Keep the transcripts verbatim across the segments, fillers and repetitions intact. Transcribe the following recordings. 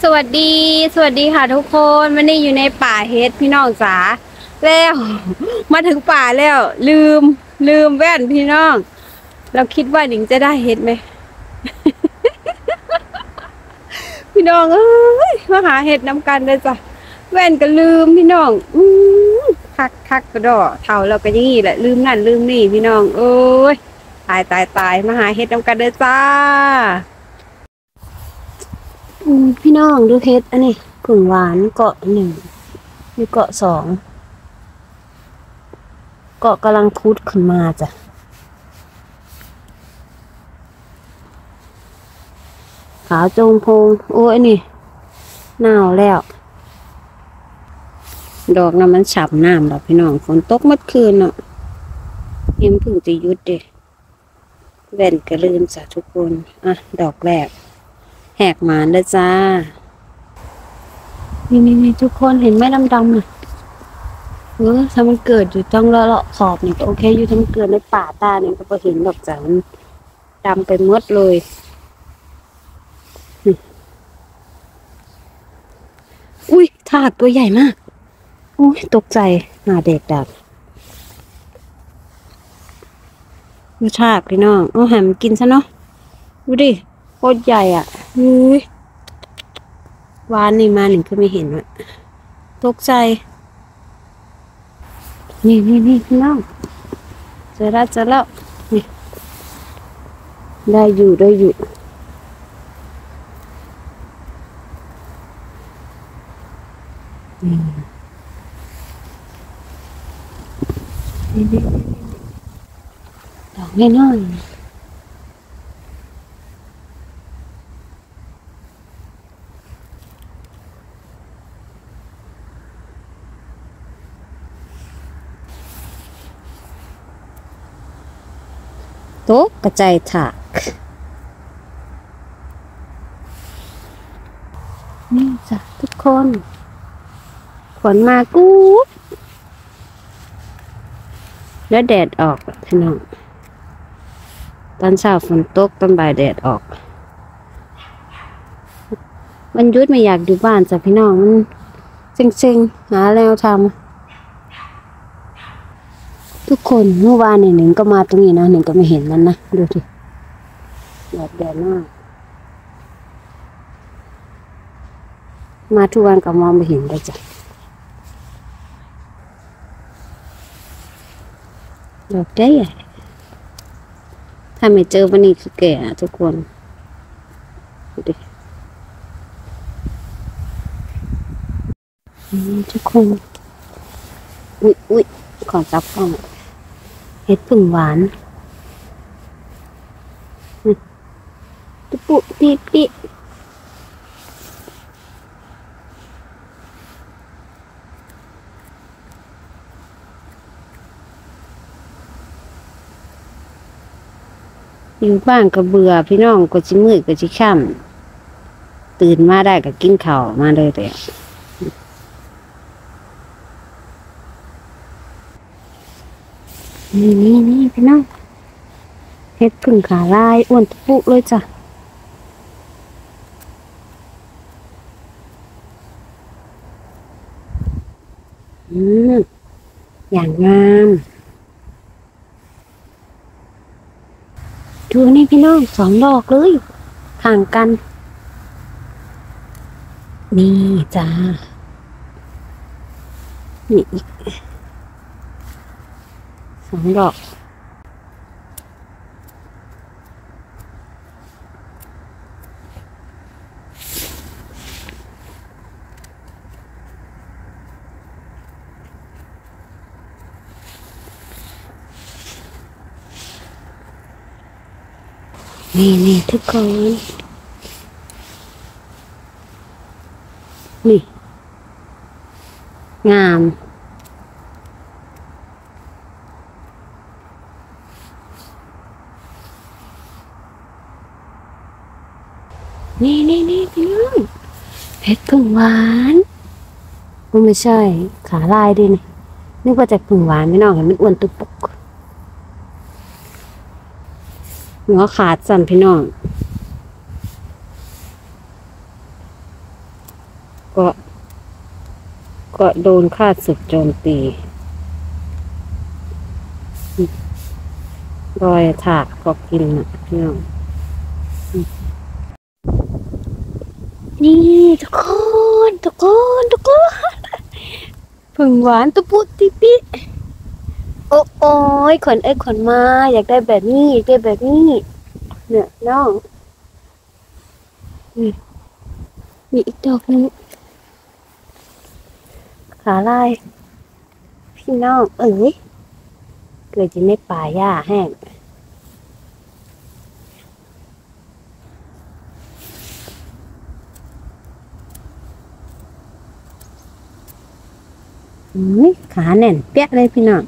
วัสดี สวัสดีค่ะทุกคนวันนี้อยู่ในป่าเฮ็ดพี่น้องจ๋าแล้วมาถึงป่าแล้ว ลืมลืมแว่นพี่น้อง เราคิดว่าหนิงจะได้เฮ็ดไหม พี่น้องเอ้ยมาหาเฮ็ดน้ำกันเลยจ้ะแว่นก็ลืมพี่น้องอืมคักคักกระดอเท่าเราก็อย่างนี้แหละลืมนั่นลืมนี่พี่น้องเอ้ยตายตายตายมาหาเฮ็ดน้ำกันเลยจ้าอืมพี่น้องดูเฮ็ดอันนี้ผึ่งหวานเกาะหนึ่งมีเกาะสองเกาะกำลังพุดขึ้นมาจ้ะขาวจงพงโอ้ยนี่หนาวแล้วดอกน้ำมันฉับน้ำดอกพี่น้องฝนตกเมื่อคืนเนาะยังพึ่งจะยุดเด้แว่นกระลืมจ้ะทุกคนอ่ะดอกแรกแหกหมานเลยจ้านี่นี่นี่ทุกคนเห็นไหมดำดำน่ะเออถ้ามันเกิดอยู่ต้องเลาะเลาะขอบนี่ก็โอเคอยู่ถ้ามันเกิดในป่าตาเนี่ยก็พอเห็นดอกจ้ะมันดำไปหมดเลยอุ้ยถาดตัวใหญ่มากอุ้ยตกใจหน้าเด็กดักดูถาดพี่น้องเอาแหมกินซะเนาะดูดิโคตรใหญ่อ่ะอุ้ยวานนี่มาหนึ่งก็ไม่เห็นอ่ะตกใจนี่นี่นี่พี่น้องเจอแล้วเจอแล้วนี่ได้อยู่ได้อยู่นี่นี่ดอกน้อยๆโต๊ะกระจายถากนี่จ้ะทุกคนฝนมากู๊ดแล้วแดดออกพี่น้องตอนเช้าฝนตกตอนบ่ายแดดออกมันยุดไม่อยากอยู่บ้านจ้ะพี่น้องมันเซ็งๆหาแล้วทำทุกคนเมื่อวานเนี่ยหนึ่งก็มาตรงนี้นะหนึ่งก็ไม่เห็นมันนะดูสิแดดแดดมากมาทุกวันก็มองไม่เห็นเลยจ้ะดอกใหญ่ถ้าไม่เจอวันนี้คือแก่ทุกคนดูดิทุกคนอุ๊ยอุ๊ยขอจับกล้องเห็ดผึ่งหวานตุ๊ปุปีปีอยู่บ้านก็เบื่อพี่น้องก็จิมืดก็จิค่ำตื่นมาได้ก็กินข้าวมาเลยเลยนี่นี่นี่พี่น้องเห็ดผึ่งขาลายอ้วนตุ๊ปุเลยจ้ะอืมอย่างงามดูนี่พี่น้องสองดอกเลยห่างกันนี่จ้านี่อีกสองดอกนี่นี่ทุกคนนี่งามนี่นี่นี่พี่น้องเพชรผึ่งหวานมันไม่ใช่ขาลายดินี่นึกว่าจะผึ่งหวานพี่น้องเห็นมันอ้วนตุ๊ปุกหัวขาดสั่นพี่น้องก็ก็โดนข้าศึกโจมตีรอยถากก็กินอ่ะพี่น้องนี่ทุกคนทุกคนทุกคนผึ่งหวานตุปุติปิโอ้โอ้ยขนเอ้ยขนมาอยากได้แบบนี้อยากได้แบบนี้เนี่ยน้องนี่มีอีกดอกนึงขาลายพี่น้องเอ้ยเกิดจะในป่าหญ้าแห้งอุ้ยขาแน่นเปี้ยเลยพี่น้อง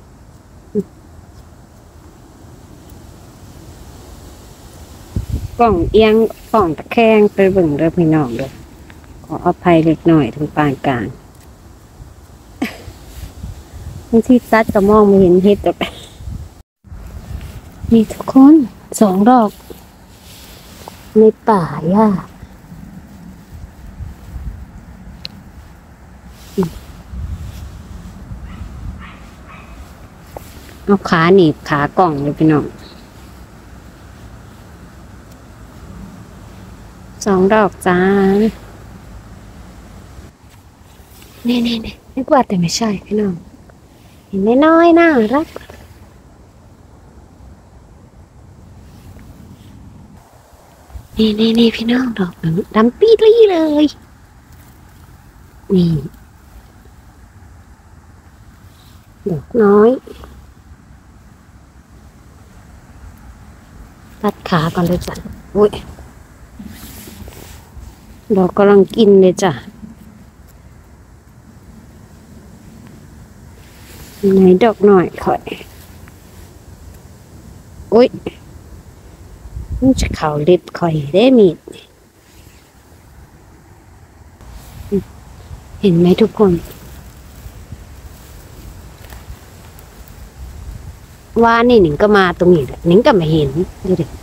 กล่องเอียงกล่องตะแคงไปเบิ่งเด้อพี่น้องเด้อขออภัยเล็กน้อยถึงปานกลางบางทีซัดก็มองไม่เห็นเห็ดแบบนี่ทุกคนสองดอกในป่าหญ้าเอาขาหนีบขากล่องเลยพี่น้องสองดอกจ้านี่นี่นี่นึกว่าแต่ไม่ใช่พี่น้องเห็นน้อยๆน่ารักนี่นี่นี่พี่น้องดอกดำปี๊ดลี่เลยนี่ดอกน้อยตัดขาก่อนเลยจ้ะอุ้ยดอกกำลังกินเลยจ้ะไหนดอกหน่อยค่อยอุ้ยมันจะเข่าเล็บค่อยได้มีดเห็นไหมทุกคนว่านี่หนิงก็มาตรงนี้แหละหนิงก็ไม่เห็นดูดิ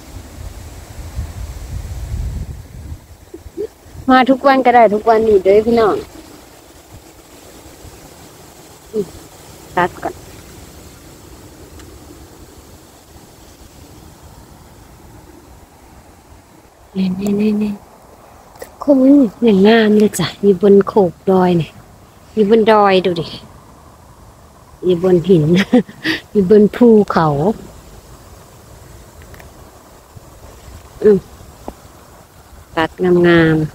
มาทุกวันก็ได้ทุกวันนี่เด้อพี่น้องตัดก่อนนี่นี่นี่นี่ทุกคนอย่างงามเลยจ้ะอยู่บนโขกดอยเนี่ยอยู่บนดอยดูดิอยู่บนหิน อยู่บนภูเขาอืมตัดงามๆ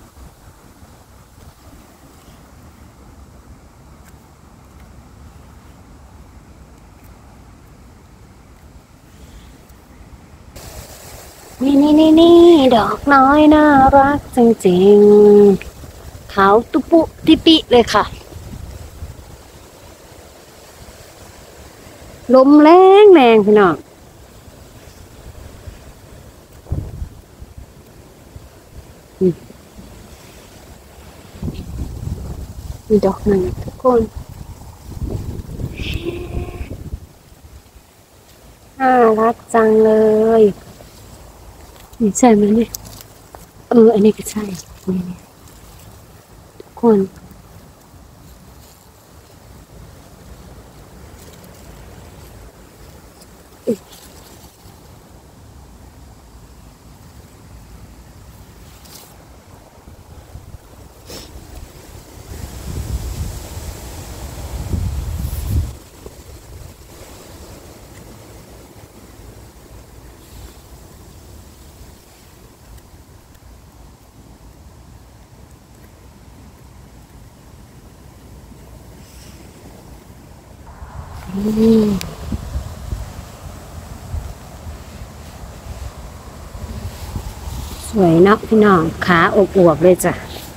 นี่นี่นี่นี่ดอกน้อยน่ารักจริงๆขาวตุปุติปิเลยค่ะลมแรงแรงพี่น้องมีดอกหนึ่งทุกคนน่ารักจังเลยนี่ใช่ไหมเนี่ยเอออันนี้ก็ใช่นี่ทุกคนสวยเนาะพี่น้องขาอวบๆเลยจ้ะ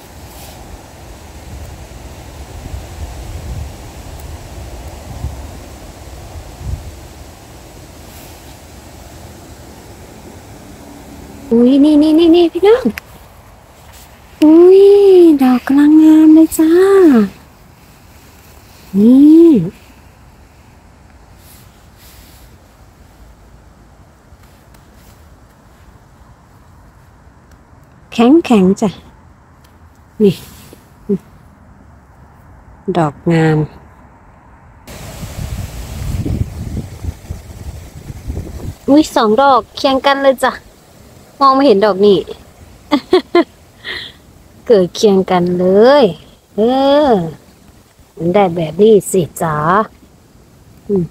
อุ้ยนี่นี่นี่นี่พี่น้องอุ้ยดอกกำลังงามเลยจ้านี่แข็งแข็งจ้ะนี่ดอกงามอุ้ยสองดอกเคียงกันเลยจ้ะมองไม่เห็นดอกนี่ เกิดเคียงกันเลยเออมันได้แบบนี้สิจ๋าอืม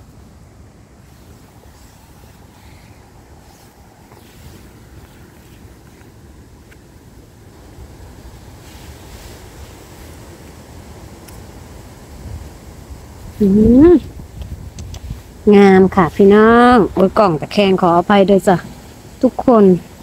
อืมงามค่ะพี่น้องโอ้ยกล่องตะแคงขออภัยด้วยจ้ะทุกคน